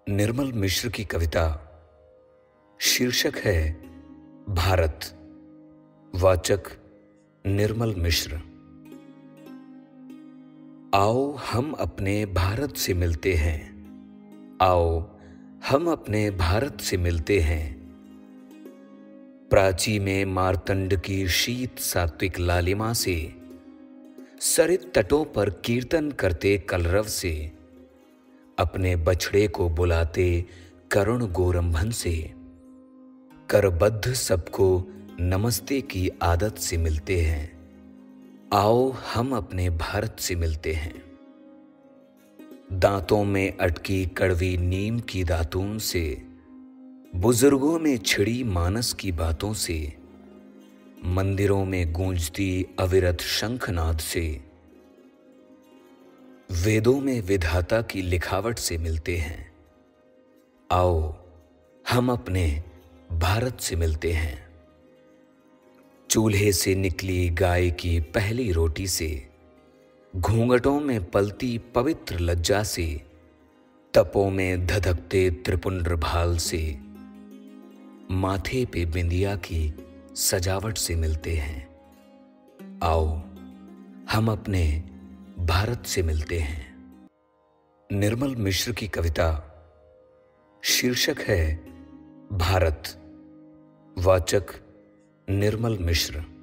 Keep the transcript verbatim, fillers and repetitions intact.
निर्मल मिश्र की कविता शीर्षक है भारत। वाचक निर्मल मिश्र। आओ हम अपने भारत से मिलते हैं, आओ हम अपने भारत से मिलते हैं। प्राची में मार्तंड की शीत सात्विक लालिमा से, सरित तटों पर कीर्तन करते कलरव से, अपने बछड़े को बुलाते करुण गोरंभन से, करबद्ध सबको नमस्ते की आदत से मिलते हैं। आओ हम अपने भारत से मिलते हैं। दांतों में अटकी कड़वी नीम की दातून से, बुजुर्गों में छिड़ी मानस की बातों से, मंदिरों में गूंजती अविरत शंखनाद से, वेदों में विधाता की लिखावट से मिलते हैं। आओ हम अपने भारत से मिलते हैं। चूल्हे से निकली गाय की पहली रोटी से, घूंघटों में पलती पवित्र लज्जा से, तपों में धधकते त्रिपुंड्र भाल से, माथे पे बिंदिया की सजावट से मिलते हैं। आओ हम अपने भारत से मिलते हैं। निर्मल मिश्र की कविता शीर्षक है भारत। वाचक निर्मल मिश्र।